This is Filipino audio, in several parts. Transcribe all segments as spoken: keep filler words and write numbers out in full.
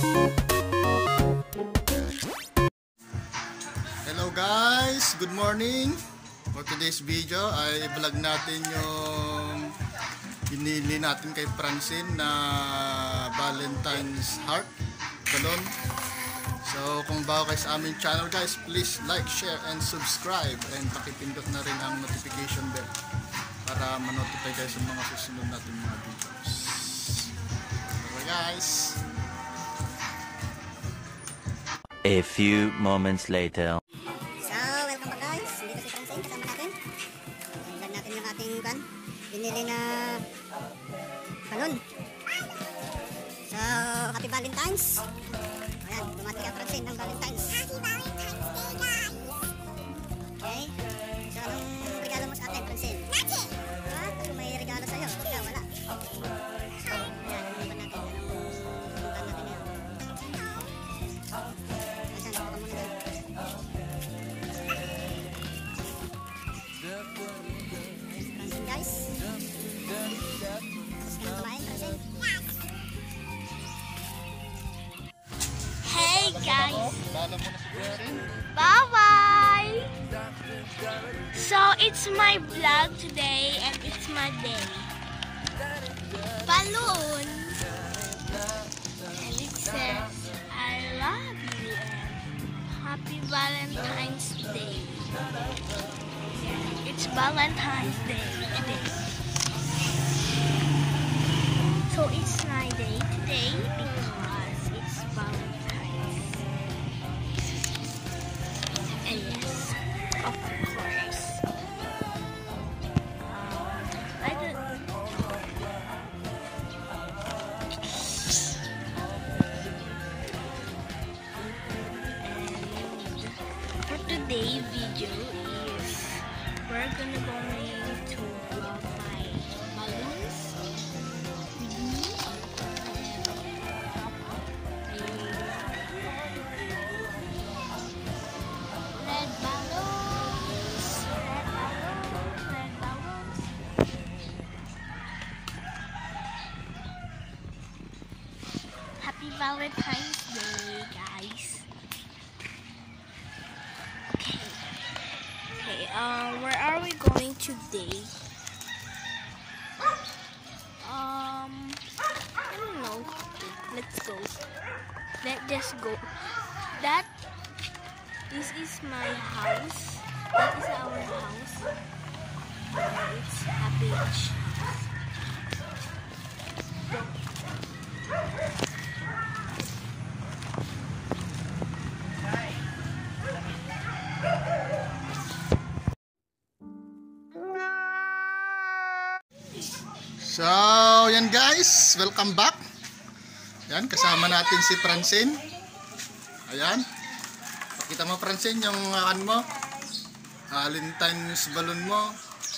Hello guys, good morning. For today's video ay vlog natin yung binili natin kay Francine na Valentine's heart balloon. So kung bago kayo sa aming channel guys, please like, share and subscribe, and pakipindot na rin ang notification bell para ma-notify kayo sa mga susunod natin mga videos. So guys, a few moments later. Binili na balon. So, happy Valentine's. Ayan, dumati ka Francine ng Valentine's. Happy Valentine's Day, guys. Okay. So, anong regalo mo sa atin, Francine? Nothing. Ah, kung may regalo sa'yo. Ikaw, wala. So, ayan, lumipan natin. Lumipan natin yan. Ayan, lumipan mo na doon. Francine, guys. Hey guys, bye bye. So it's my vlog today and it's my day. Balloon, and it says I love you and happy Valentine's Day. It's Valentine's Day today. So it's my day today because it's Valentine's. And yes, of course. Um, I don't. And for today's video is we're gonna going to blow my balloons. Valentine's Day, guys. Okay. Okay, um, where are we going today? Um, I don't know. Let's go. Let's just go. That, this is my house. That is our house. Uh, it's a beach house. Go. so yan guys, welcome back. Yan, kasama natin si Francine. Ayan, pakita mo Francine yung uh, ano mo, Valentine's balloon mo.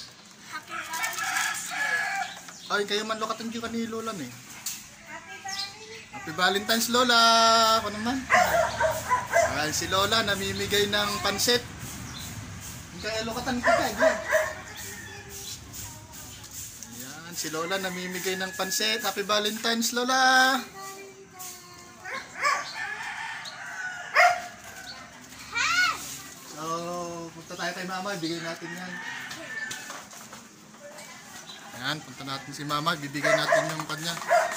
Ay, kayo man lokatan yung kanilo lang eh. Happy Valentine's Lola. Ako naman. Ayan, si Lola namimigay ng pansit. Kaya lokatan ko kayo. Ayan, si Lola namimigay ng pansit. Happy Valentine's Lola. So, punta tayo kay Mama, ibigay natin yan. Ayan, punta natin si Mama, bibigay natin yung kanya.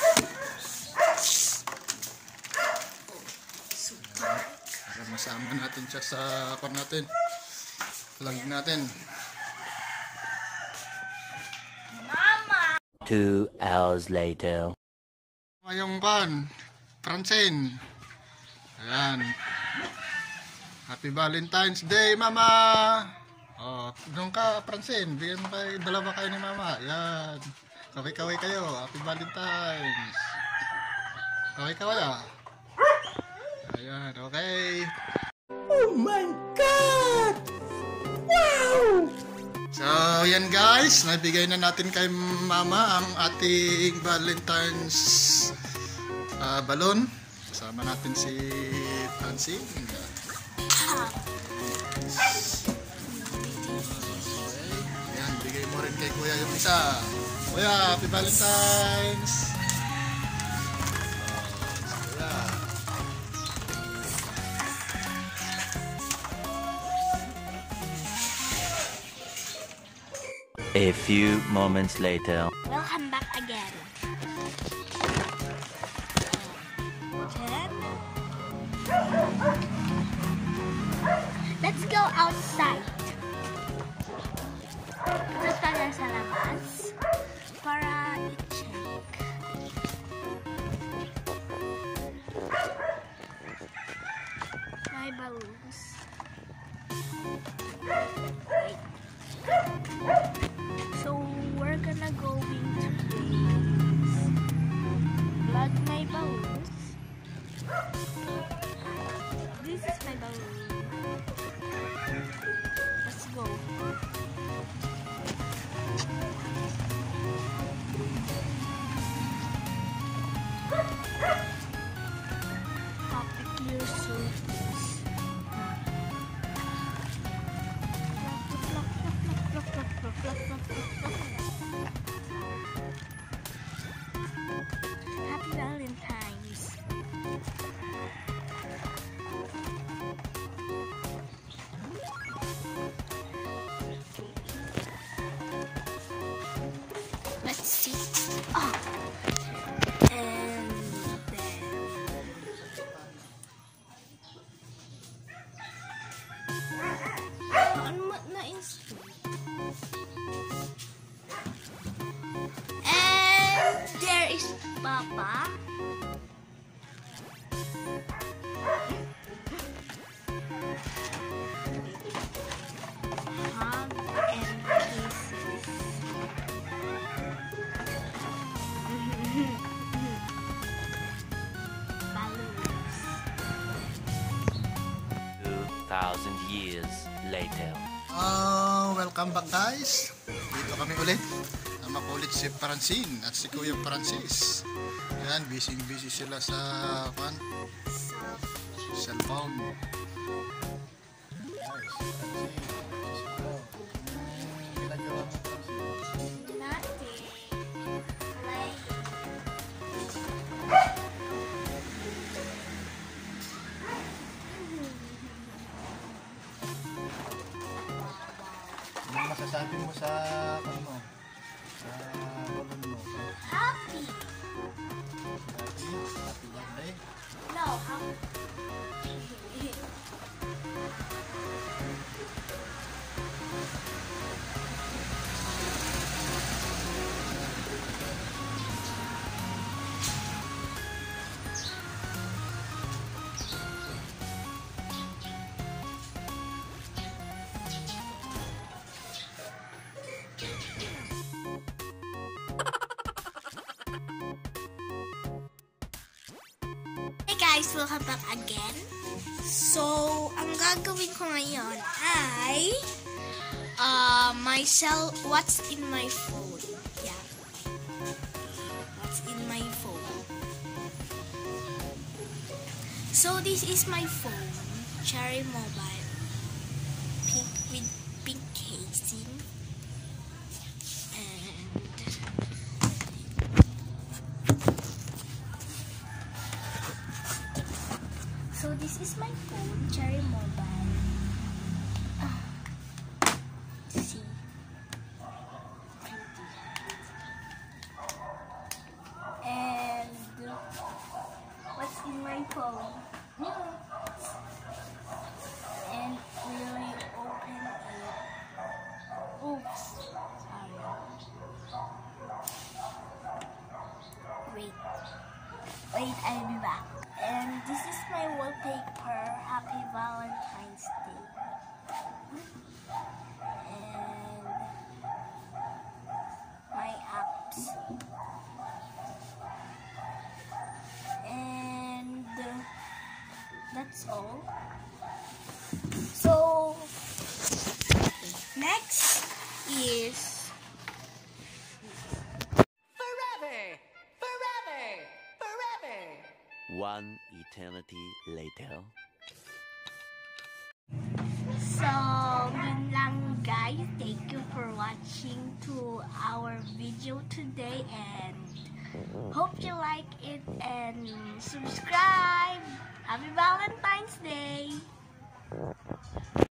Para masama natin siya sa kwan natin. Vlog natin. Mama! Two hours later. Ngayong kwan, Francine. Ayan. Happy Valentine's Day, Mama! Oh, doon ka, Francine. Bigyan mo kayo, dalawa kayo ni Mama. Ayan. Kaway-kaway kayo. Happy Valentine's. Kaway-kaway ah. Ayan, okay. Oh my God! Wow! So, yan guys. Nabigay na natin kay Mama ang ating Valentine's uh, balloon. Kasama natin si Francine. Ayan, bigay mo rin kay Kuya yung isa. Kuya, happy Valentine's! Kuya. A few moments later. Welcome back again. Jen? Let's go outside. Punta tayo sa labas para i-check. My balloons. Wait. So we're gonna go into this. Plug my balloons. This is my balloon. Let's go. Happy clear surface. Happy Valentine's. Let's see. Oh. And then ano na install? And there is Papa. Hug and kisses. Balloons. Two thousand years later. Ah, welcome back guys. Dito kami ulit. Nama ko ulit si Francine at si Kuya Francis. Yan, busy busy sila sa kan cellphone. Guys, Nothing. Like ano masasabi mo sa ano mo? Sa balon mo? happy. Happy, happy birthday. No, happy. Hey guys, welcome back again. So, ang gagawin ko ngayon ay uh, my cell, what's in my phone. Yeah. What's in my phone. So, this is my phone. Cherry Mobile. Pink with pink casing. And so this is my phone, Cherry Mobile. Ah. See. And what's in my phone? And will you open it? Oops. Sorry. Wait. Wait, I'll be back. And this is my wallpaper. Happy Valentine's Day. And my apps. And uh, that's all. So next is One eternity later. So, yun lang guys. Thank you for watching to our video today and hope you like it and subscribe. Happy Valentine's Day!